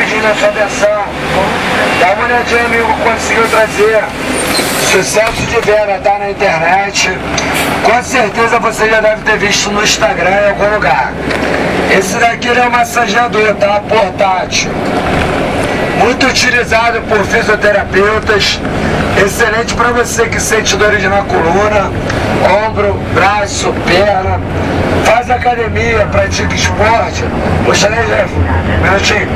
pedindo a sua atenção. Dá uma olhadinha, amigo, conseguiu trazer. Sucesso de venda, tá na internet. Com certeza você já deve ter visto no Instagram em algum lugar. Esse daqui é um massageador, tá? Portátil. Muito utilizado por fisioterapeutas. Excelente para você que sente dores na coluna, ombro, braço, perna. Faz academia, pratica esporte. Puxa aí, Jeff. Um minutinho.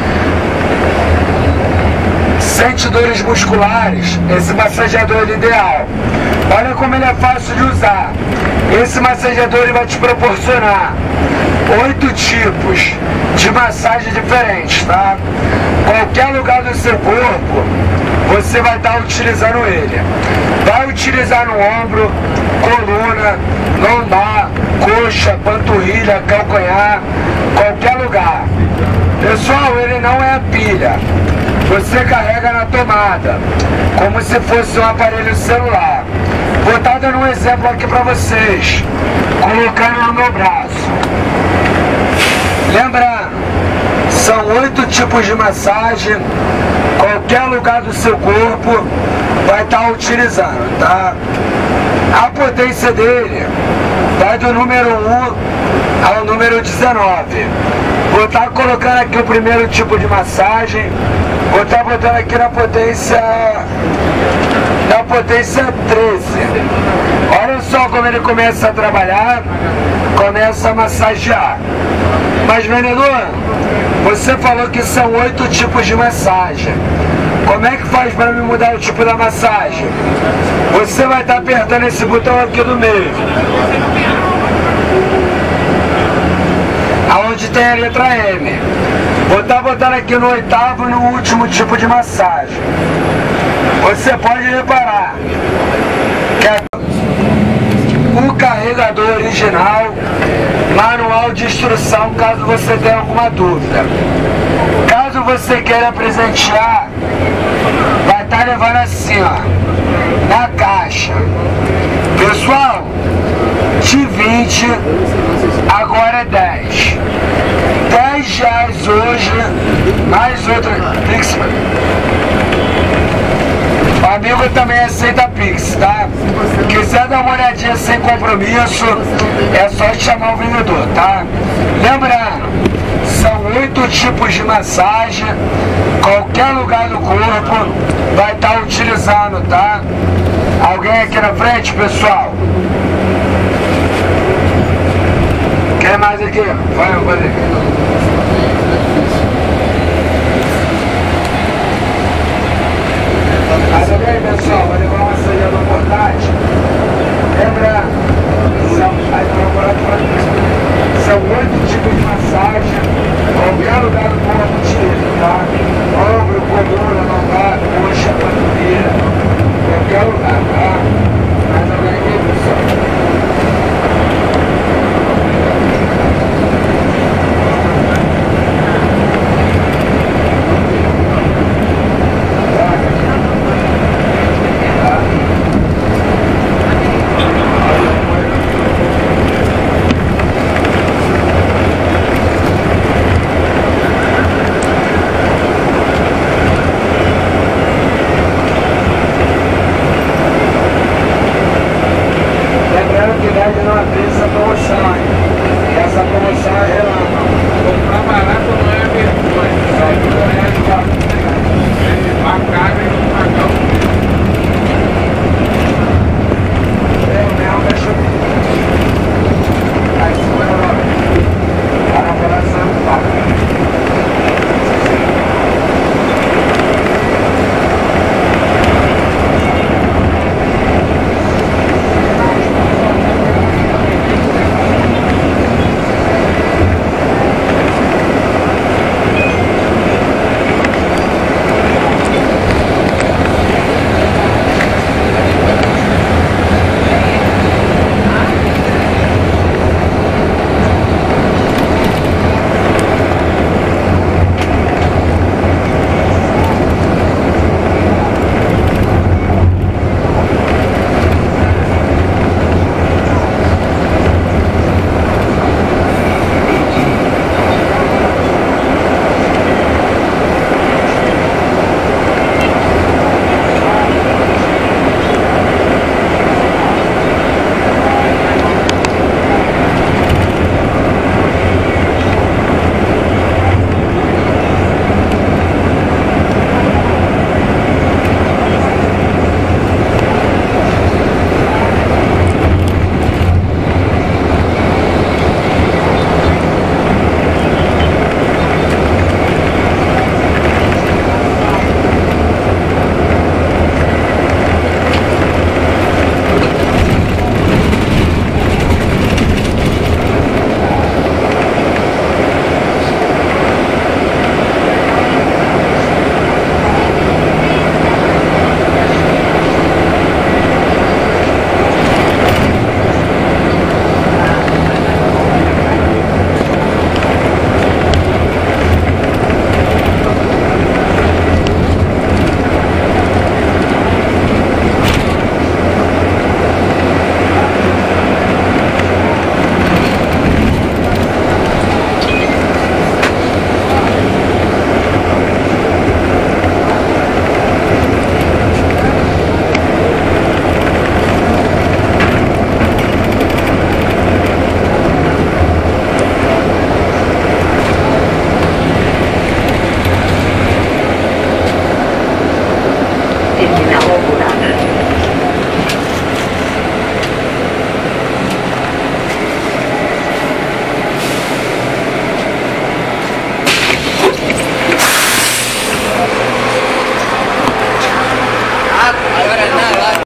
Sente dores musculares, esse massageador é ideal. Olha como ele é fácil de usar. Esse massageador ele vai te proporcionar 8 tipos de massagem diferentes, tá? Qualquer lugar do seu corpo, você vai estar utilizando ele. Vai utilizar no ombro, coluna, lombar, coxa, panturrilha, calcanhar, qualquer lugar. Pessoal, ele não é a pilha. Você carrega na tomada, como se fosse um aparelho celular. Vou estar dando um exemplo aqui para vocês, colocando no meu braço. Lembrando, são 8 tipos de massagem, qualquer lugar do seu corpo vai estar utilizando, tá? A potência dele vai do número 1 ao número 19. Vou estar colocando aqui o primeiro tipo de massagem. Vou estar botando aqui na potência 13. Olha só como ele começa a trabalhar, começa a massagear. Mas vendedor, você falou que são 8 tipos de massagem. Como é que faz para me mudar o tipo da massagem? Você vai estar apertando esse botão aqui do meio, aonde tem a letra M. Vou estar botando aqui no 8º e no último tipo de massagem. Você pode reparar que o carregador original, manual de instrução, caso você tenha alguma dúvida. Caso você queira presentear, vai estar levando assim, ó, na caixa. Pessoal, de 20, agora é 10. R$10 hoje, mais outra Pix. O amigo também aceita Pix, tá? Quiser dar uma olhadinha sem compromisso, é só chamar o vendedor, tá? Lembrando, são 8 tipos de massagem, qualquer lugar do corpo vai estar utilizando, tá? Alguém aqui na frente, pessoal? Quem mais aqui? Vai aqui.